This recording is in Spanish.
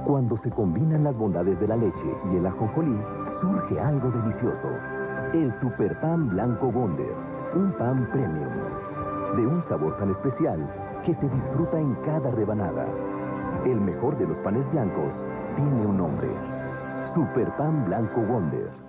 Cuando se combinan las bondades de la leche y el ajonjolí, surge algo delicioso. El Super Pan Blanco Wonder, un pan premium, de un sabor tan especial que se disfruta en cada rebanada. El mejor de los panes blancos tiene un nombre: Super Pan Blanco Wonder.